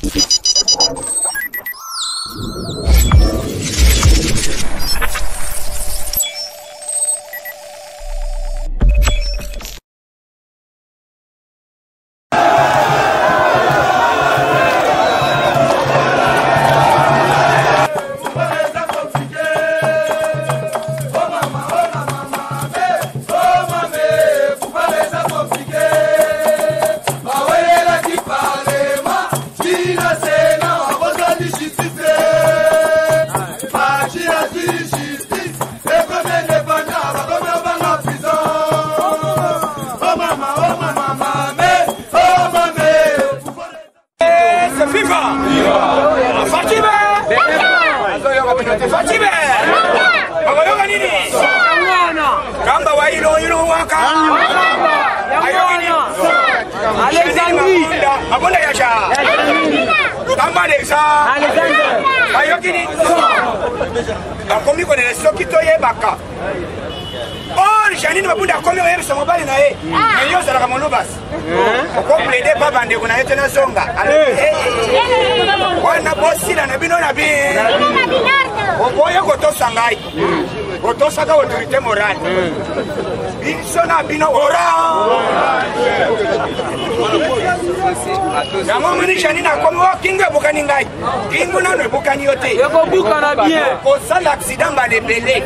Otosaka autorité morale. Binsona bino ora. Yango mini janina komo kinga bukani ngai. Kingu na no bukani yote. Yoko bukana bien. Ko sala accident ba de belé.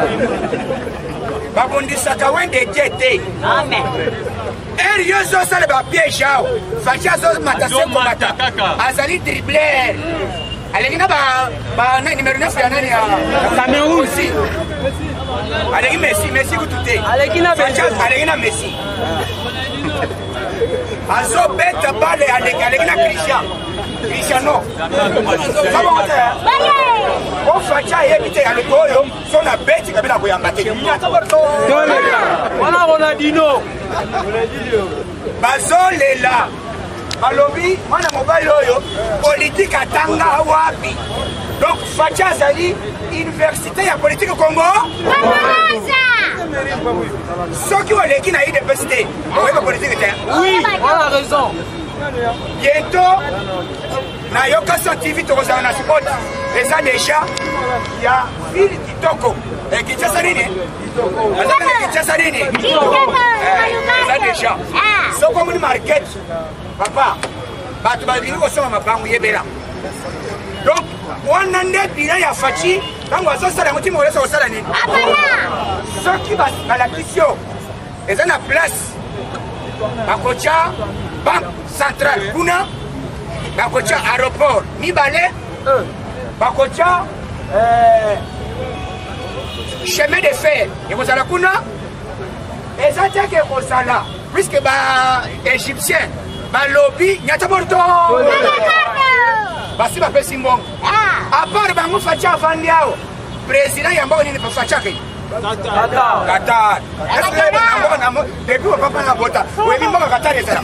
Ba bondisaka wende jete. Amen. Erioso sala ba piège ao. Fachazo matase komata. Azali dribbler. Alekina ba numéro 9 ya nani ya Cameroun aussi. Aleki Messi kutute. Alekina Messi. Azo beta bale alekina Cristiano. Kama wote. Ko facha yebite ya lokoyo sona beti kabila kuyamba te. Wana Ronaldinho. Bazolela. Balobi mwana mobile oyo politique atanga wapi. Donc facha zali université ya politique Congo. Soki oleki na université, oyeba politique te. Oui, on a raison. Bientôt na Yokaso TV tokozala na sport. Eza déjà ya ville kitoko. Kinshasa nini? Kinshasa nini? Eza déjà. Soko muni market. Papa, batu bazili kosoma mabangu yebela. Donc, wana nde bila ya fachi, tango azosala mutima olesa kosala nini? Soki balakisi yo, eza na place, bakocha banque centrale kuna, bakocha aéroport mibale, bakocha chemin de fer, ekozala kuna, eza teke kozala, puisque ba égyptien, balobi nyata morto basi bapesi mbongo apart bango facha afandi yao président ya mboka nini facha ke Qatar depuis papa na bota webi mboka Qatar ezala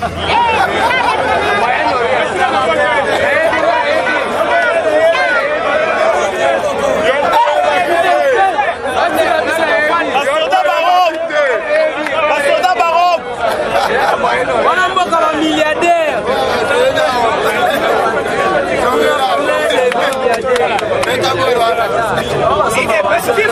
On a beaucoup de milliardaires. Il est positif.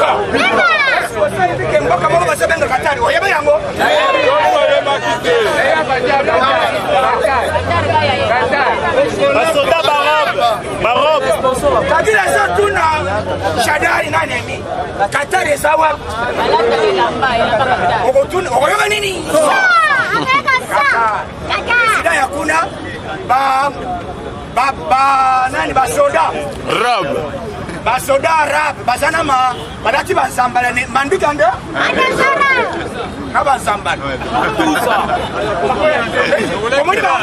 Basoda rap bazana ma badati bazambala ne mandika ndo na bazambala tuza komoni ba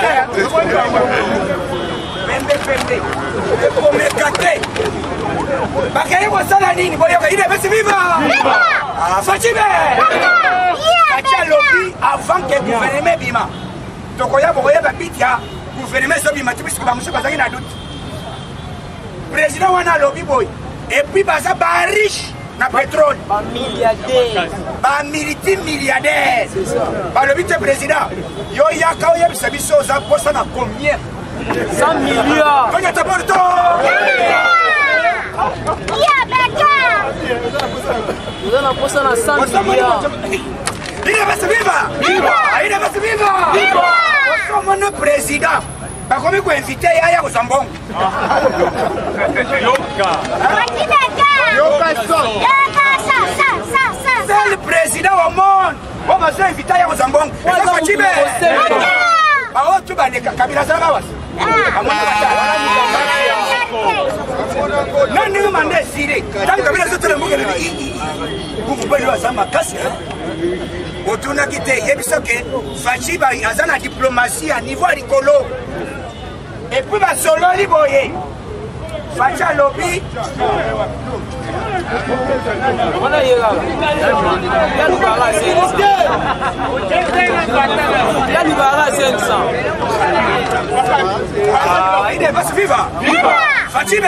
pembe komekate bakaye wasala nini boyo ile besi viva fachibe acha lobi avant que gouvernement bima tokoya boya babitia gouvernement so bima tibisi ba musuka zangi na doute président wana lobby boy et puis baza ba riche na pétrole. Ba multimilliardaire. Par le vice-président. Yo yaka oya bisabiso za posa na combien? 100 milliards. Combien ta porto? Vous avez posé na 100 milliards. Il va se vivre. Il va se vivre. Mon président. Par contre, vous invitez à Zambon. C'est le président au monde. On va se inviter à Zambon. Otuna kite yebisoke Fachiba azana diplomatie à niveau rigolo. Et puis ba solo liboye. Facha lobby. On a yéla. Il est pas vivant. Fachibe.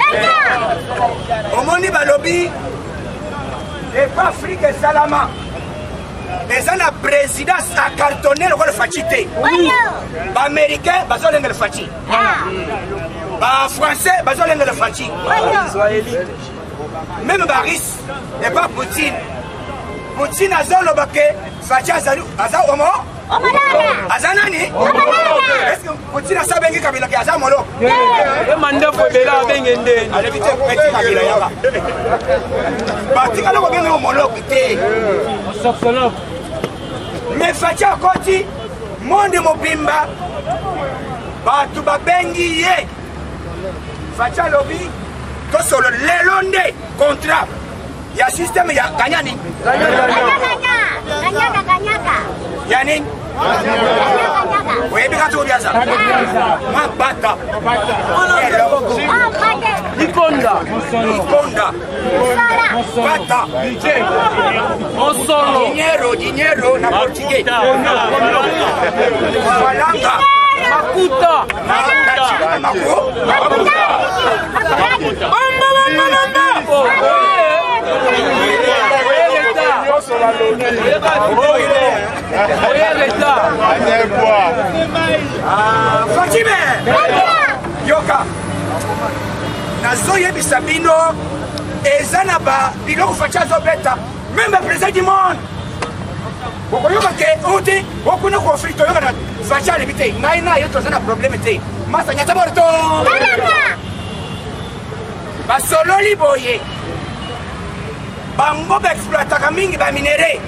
Omoni ba lobby. Et pas Afrique Salama. Les ana présidence a cartonné le Fachité. Les Américains, ils le Fachi. Les Français, ils le Fachi. Même Baris, et pas Poutine. Poutine a zolo baké, Fachi a zalo, a zalo homo. Azanani? Est-ce que Poutine a sa bengi kabila ki aza molo? Le mandat faut bela bengende. Allez vite, petit kabila yaba. Batika lo bengi homolo kité. Mais Facha Koti, monde mobimba, batu babengi ye. Facha lobby, to solo lelonde contrat. Ya système ya kanyani. Kanyaka. Yani? Oui, bien sûr, bien ça. Ma bata. Ikonda. Bata. On solo. Dinheiro na português. Falanga. Makuta. Fatime Yoka Nazoye Bisabino Ezana ba biloko facha zobeta même le président du monde Bokoyoka ke oti okuna conflit yoka na facha limité naina yeto zana problème té masa nyata borto ba solo liboye bango ba exploiter mingi ba minéré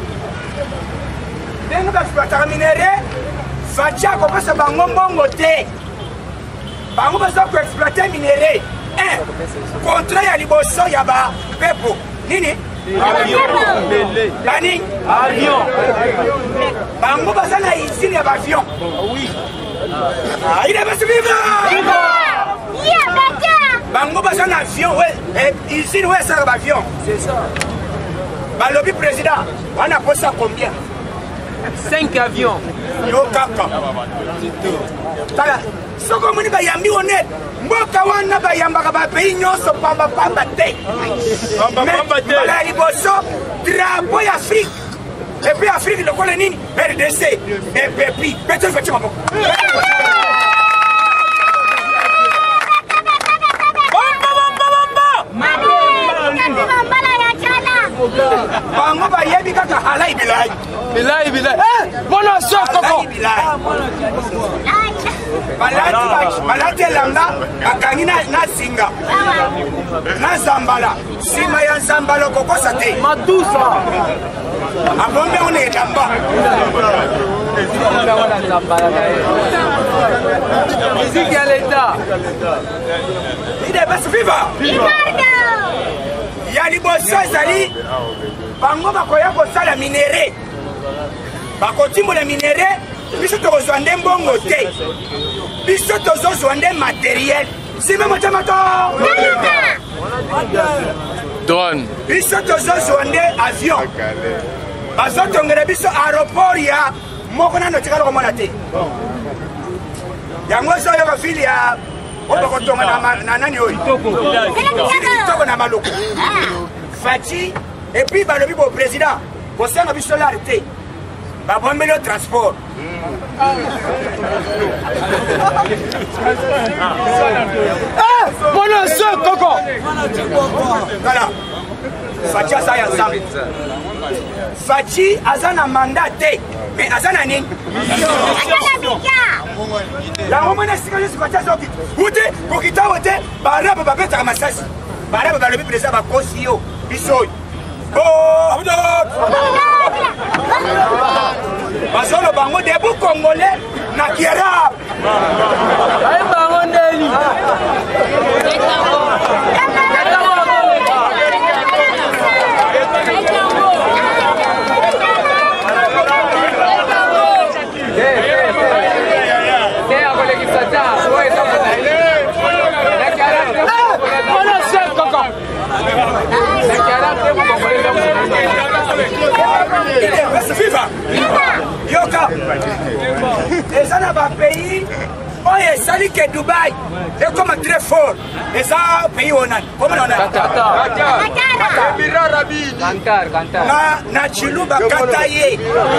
Dengo ba exploiter minéré Facha ko pesa bango mbongo te. Bango pesa ko exploiter minéré. Contrat ya liboso ya ba pepo. Nini? Avion. Nani? Avion. Bango pesa na usine ya avion. Oui. Il est pas vivant. Bango pesa na avion ouais. Usine ouais ça avion. C'est ça. Ba lobby président, on a posé combien? 5 avions. Yo kaka. Tala, soko muni bayambi honnête. Mboka wana bayambaka ba pays nyonso pamba te. Pamba te. Bala liboso drapeau ya Afrique. Et puis Afrique le kole nini? RDC. Et puis Peter Fatima Boko. Bango bayebi kaka halai bilai. Bilai. Bona soko. Balati langa akangi na singa. Na zambala. Sima ya zambala kokosa te. Matusa. Abombe one lamba. Musique à l'État. Il est pas vivant. Ya liboso ezali bango bakoya kosala minéré bakotimbola minéré biso tokozwa nde mbongo te biso tozozwa nde matériel sime motamato Drone. biso tozozwa nde avion bazotongela biso aéroport ya moko nano tikala komona te yango ozoyoka fili ya oyo bakotonga na nani oyo fili kitoko na maloko Fachi et puis balobi au président kosanga biso l'arrêté babomeli au transport Mon soeur Coco. voilà Fachi asa ya ensemble Fachi aza na mandat te mais aza na nini yango mwana esika nyonso Fachi azoki ute kokita oyo te barabe babetaka masasi barabe balobi président bakosi yo biso oyo bazolo bango debu congolais na kiarab Aye bango ndeli. Viva! Yoka! Les gens dans le pays, on est sali que Dubaï est comme très fort. Les gens pays on a. Comment on a? Kantar. Na Chiluba Kataye.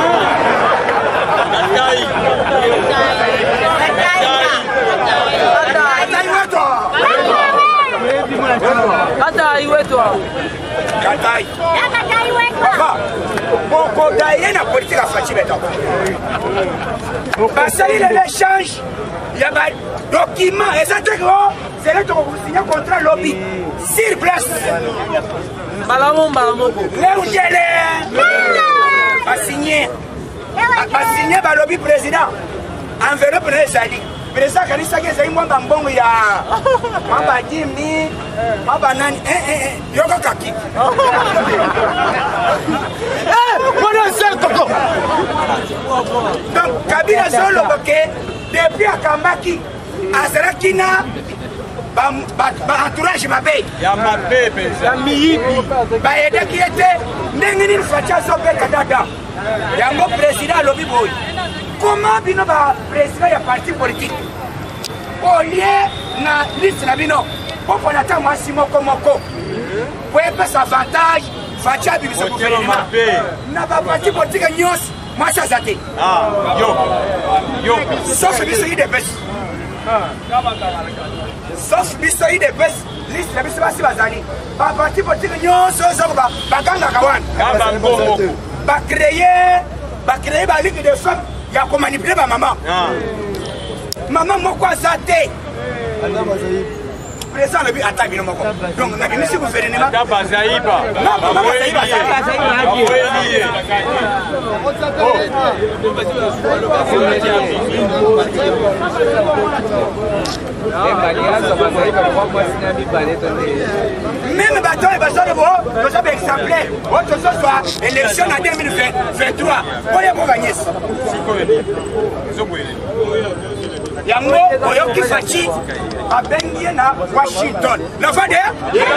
Kataye. Boko daye na politique à Fachi beto. Basali l'échange, il y a des documents, et ça c'est là que vous signez un contrat lobby sur place. Balamon. Les Ougélés a signé le lobby président. Enveloppe de Zali. Président Kanisa qui est un bon ya Mamba Jimmy, Mamba Nani, Yoko Kaki. Donc, Kabila Zolo Boke, depuis à Kambaki, à Sarakina, entourage Mabé. Baede qui était, Nengini Facha Sobe Kadada. Yango président Lobby Boy. Comment bino ba président ya parti politique? Au lieu na liste na bino, on peut attendre mwasi moko. Pour pas avantage, Facha biso gouvernement. Na ba parti politique nyos, mwasi azate. Yo. Sauf biso IDPS. Sauf biso IDPS, liste na biso basi bazali. Ba parti politique nyos zo ba baganga kawan. Ba créer ba ligue de femmes. Il y a qu'on manipule ma maman. Maman, moi, quoi, ça t'est? Président, le but, attends, bien, donc, on a mis si vous faites des débats. Non, maman, même bâton et bâton de vous, nous sommes exemplaires. Autre chose soit élection en 2023. On y a pour gagner. Yango, Oyoki Fachi, a Bengie na Washington. La fin de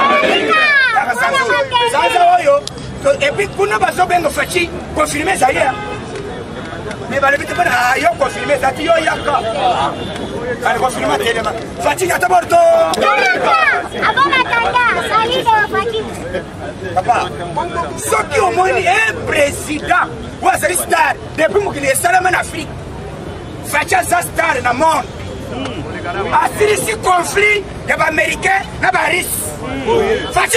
et puis, pour nous, Bengo Fachi, confirmer ça hier. Mais le but est de confirmer ça. Il y a un confirmer tellement. Fachi, il y a d'abord papa, ce qui au moins est président, ou un star, depuis qu'il est salam en Afrique. Fachi est star dans le monde. À ce conflit, il y a des Américains, il y a des Russes. Fachi,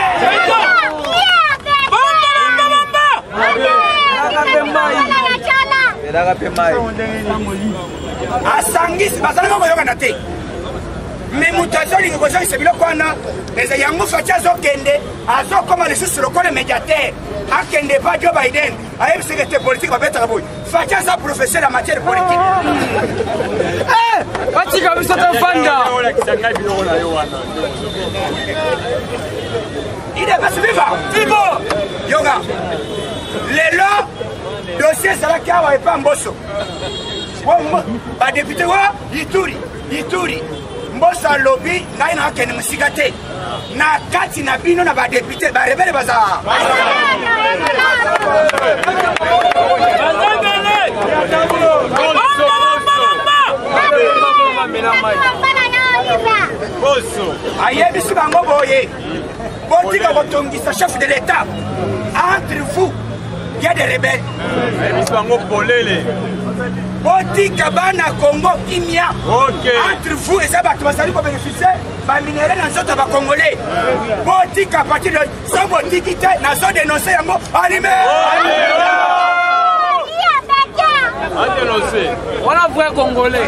Asangis, basalama moyoka na te. Mais mutazoli ngoza sebilo kwana, les yango Fachi azokende, azokoma les sur le corps médiateur. Akende pas Joe Biden, aime secrétaire politique va mettre à bout. Fachi est professeur en matière politique. Fachi comme ça te fanda. Il est pas viva. Yoga. Les lois dossier ça qui a pas Mbosso. Ba député wa Ituri. Mbosso lobby na ina kene musigate. Na kati na bino na ba député ba rebelle baza. Aye bisu bango boye. Botika Botongisa, chef de l'État. Entre vous, il y a des rebelles. Botika Bana Congo, Kimia. Entre vous et ça, tu vas saluer pour bénéficier. Bah, minéraux dans les autres Congolais. Botika à partir de ça, Botikité, n'a pas dénoncé un mot animé. On a vu un Congolais.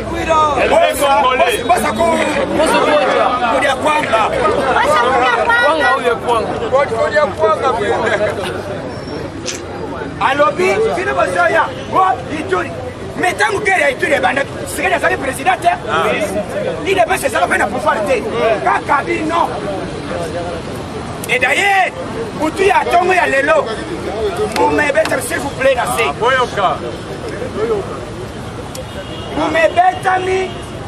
Alobi, mais tant que tu es le président, il est passé ça va pouvoir non. Et d'ailleurs, pour tout y a tombé à l'élo, vous me mettez s'il vous plaît, vous me mettez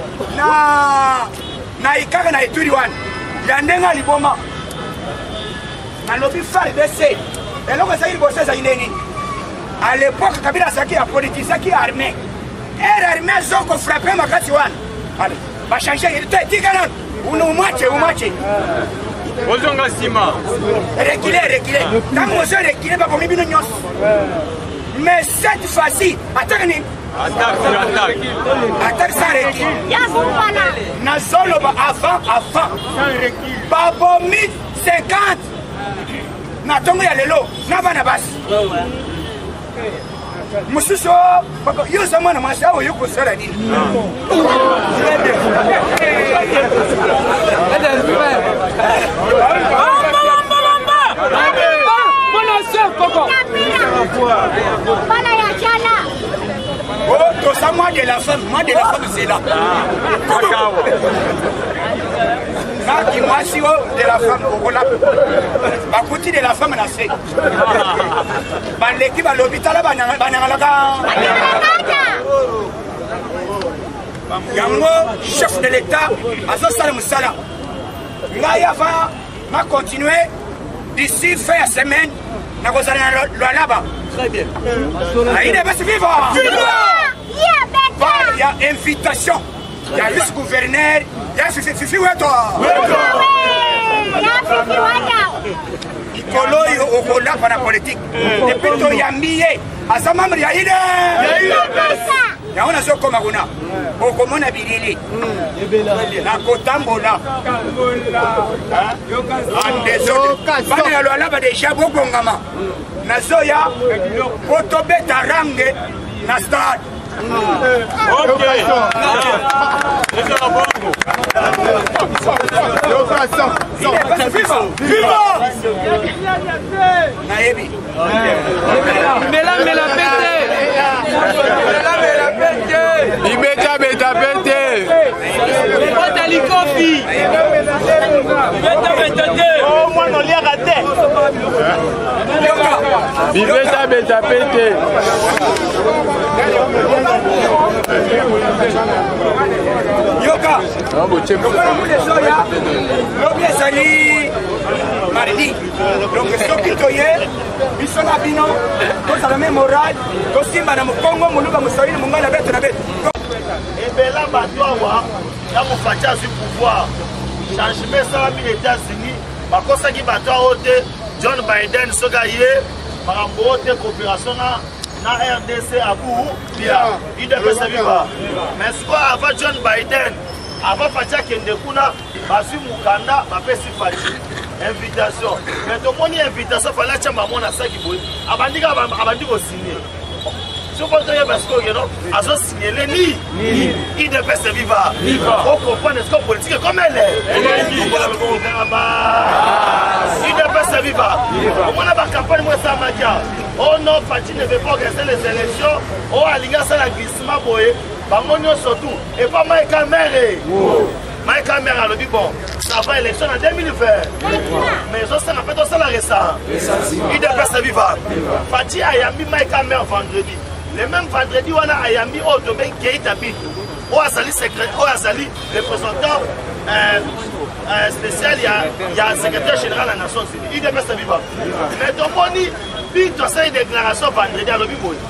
na ikaka na ituri wana ya ndenga liboma alobi fal bese eloko ça il bosse ça ineni à l'époque kabila saki a politicien qui armé armé zoko frapper makati wana allez va changer il te dit kana uno match Ozonga sima. Reculer. Quand on se reculer, pas comme il y a mais cette fois-ci, attaque. Attaque sans recul. Na solo avant. Babomi 50. Na tongo ya lelo. Na bana basi. Mususo, yo zamana masao yo kusala nini? Oh, ça moi de la femme c'est là. Qui moi si de la femme au là. Ba kuti de la femme na se. Ba l'équipe à l'hôpital Yango chef de l'État Azo Salam Salam. Ngaya va continuer d'ici fin de semaine. Na kozana là-bas. Très bien. Il est vivant. Il y a invitation. Il y a le gouverneur. Il y a Fifi Weto. Ikolo okola para politique. Depuis to yambiye. Asa membre ya ide. Ya ona so koma kuna. Okomona bilili. Na kotambola. Andezo. Bana ya lola ba deja bokongama. Na zoya kotobeta range na stade. Ok. Viva! Naebi. Mela pété. Ibeta pété. Botali kofi. Oh moi non l'a raté. Ibeta pété. Yoka. L'objet sali mardi. Donc ce qui toye, bisona bino, tous à la même morale, tous simba na Congo, muluka musawili mungana betu na betu. Et bela batwa ya mufacha sur pouvoir. Changement ça les États-Unis, bakosa ki batwa ote John Biden sogaye marambo te coopération na RDC à vous, bien, il devait se vivre. Mais ce quoi avant John Biden, avant Fatia Kendekuna, Basu Mukanda, Bapesi Fachi, invitation. Mais tout le monde invitation, il fallait que maman a ça qui bouge. Abandi ko signer. Si vous voulez parce que vous avez signé les nids, il devait se vivre. Vous comprenez ce que politique comme elle est. Il devait se vivre. On a la campagne, moi ça m'a dit. Oh non, Fati ne veut pas organiser les élections. Oh, Alinga, c'est la glissement. Bangonio surtout. Et pas Maïka Mère. Maïka Mère a dit bon, ça va élection en 2020. Mais ça, ça n'a pas de ça la récent. Il devait se vivre. Fati a yambi Maïka Mère vendredi. Le même vendredi, on a yambi Otomé Keita Bitou. Oh, Azali secret, oh, Azali représentant spécial, il y a un secrétaire général de la Nations Unies. Il devait se vivre. Mais Tomoni, puis tu as une déclaration vendredi à l'Obiboy.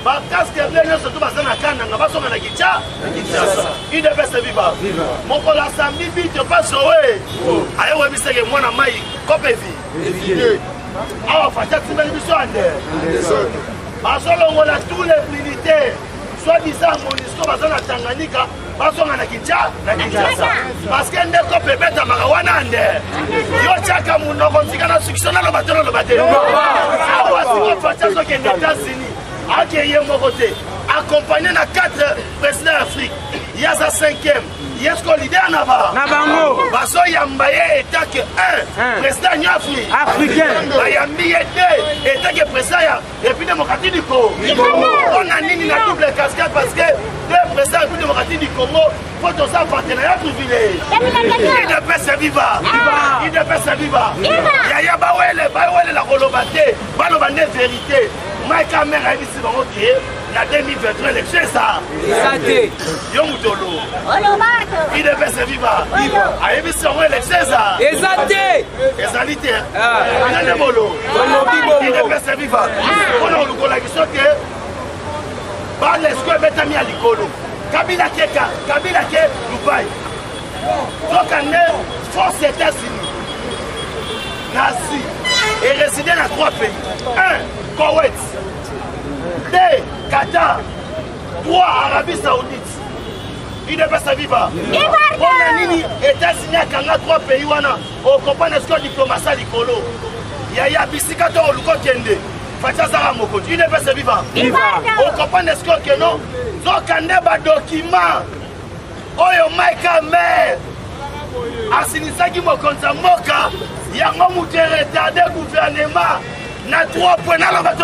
casque bien surtout basana kananga basonga na Kinshasa il devait se vivre mon kola samedi bito passe ouais ayo webiseke mwana mai kopevi awa fata tsibeli biso ande basolongola tous les militaires soi-disant MONUSCO basana Tanganyika basonga na Kinshasa parce que ndeko pebeta makawana ande yo chaka munoko nzikana sukisona lo batolo lo batelo awa siko fata so ke États-Unis accueillir mon côté, accompagné dans 4 présidents d'Afrique. Il y a sa 5e. Il y a ce qu'on l'idée en avant. Parce qu'il y a un état que 1 président africain. Il y a un état que président et puis démocratique du Congo. On a mis la double casquette parce que le président et puis démocratique du Congo, il faut que ça partenariat privilégié. Il ne peut se vivre. Il ne peut se vivre. Il y a la colobate, balobane vérité. Ma caméra est ici, la 2023 élection, ça. Yomutolo. Il devait se vivre. A émission élection, ça. Exacté. Exacté. Il devait se vivre. On a eu la question que. Par les squares, il y a l'icolo. Kabila ke Dubaï. Donc, on est force États-Unis. Nazi. Et résider dans 3 pays. 1. Koweït. 2. Qatar. 3. Arabie Saoudite. Il devait se vivre. On a mis les États-Unis à 3 pays. On comprend ce que diplomatie à l'icolo. Il y a Bissikato au Luko Kende. Fatazara Moko. Il devait se vivre. On comprend ce que non. Donc, on a un document. Oyo Maïka Mer. Asinisaki Mokonza Moka. Il y a un retardé gouvernement. Na 3 points dans le bateau.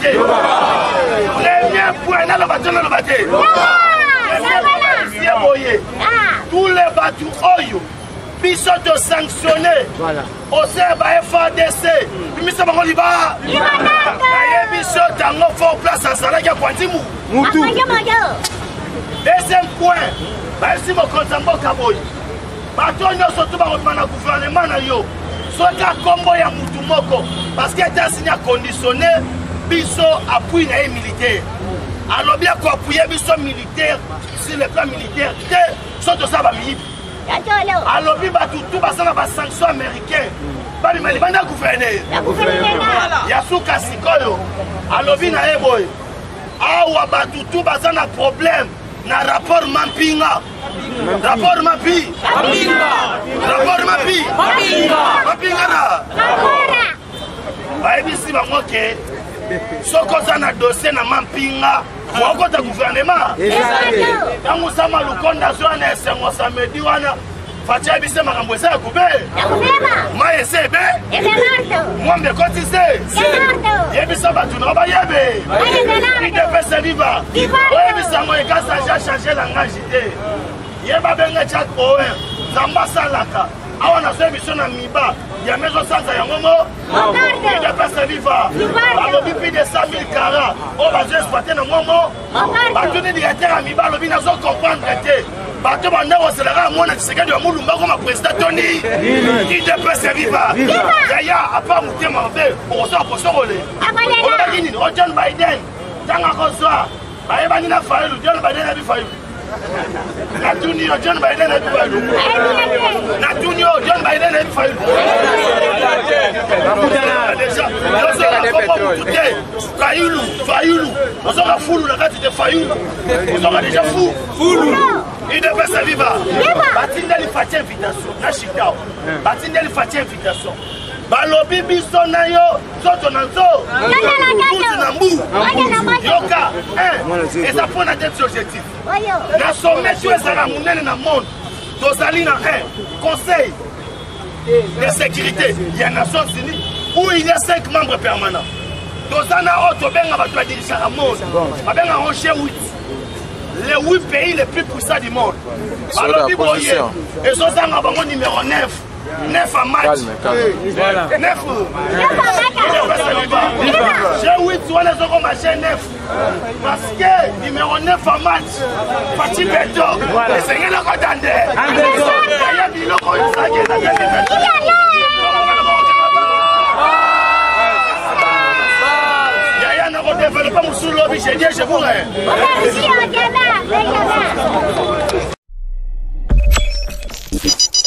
Premier point dans le bateau. Tous les bateaux Oyo. Puis sont sanctionnés. Au CEBA FADC. Puis nous sommes en Liban. Puis sont en fort place à Salaga Kwantimu. Deuxième point. Si mon compte en banque à boy. Bateau nous sommes tous dans le gouvernement. Soka combo ya mutu moko parce que États-Unis a conditionné biso appui na militaire. Alors bien qu'on appuyer biso militaire sur le plan militaire, surtout ça va vivre. Alors bien tout basana ba sanctions américaines. Ba mali banda gouverner. Ya suka sikoyo. Alors bien na eboy. Awa ba tout basana problème na rapport Mampinga. Rapport Mapi. Rapport Mapi. Mampinga na. Bayebi si bango ke soko za na dossier na Mampinga wako ta gouvernement. Tango sama lukonda zo na esengo samedi wana fatia bise makambo esa kube. Ma esebe. Mwambe kotise. Yebi saba tu no ba yebe. Il devait se vivre. Yebi sango e kasa ja changer langage ide. Yeba benga chat oe. Zamba salaka. Awa na so émission na miba. Ya maison sanza ya ngomo. Il devait se vivre. Alobi pi de 100 000 carats. O ba je exploiter na ngomo. Ba tuni directeur miba alobi na zo comprendre te. Bato banda waselera mwana Tshisekedi wa Mulumba comme président Tony. Il devait se vivre. Yaya a pas muté mauvais. Pour ça pour sorole. On va dire John Biden. Tanga kosoa. Ba yeba ni na faulu John Biden a bi faulu. Natuni John Biden a bi faulu. Natuni John Biden a bi faulu. Déjà, Fayoulou. On sera fou la carte de Fayoulou. On sera déjà fou. Il devait se vivre. Batindeli fait invitation. Na Chicago. Batindeli fait invitation. Balobi biso na yo. Zoto na zo. Yoka. Et ça prend à tête objectif. La sommet sur la monnaie dans le monde. Tozali na conseil de sécurité. Il y a Nations Unies où il y a 5 membres permanents. Tozana Oto Benga va te diriger le monde. Benga Rocher 8. Les 8 pays les plus puissants du monde. Balobi Boye. Et Zozanga Bango numéro 9. 9 à match. 9. J'ai 8 sur les autres matchs 9. Parce que numéro 9 à match. Fatih Beto. Et c'est le Kodande. Yaya n'a pas développé mon sous lobby, j'ai dit, je vous Merci,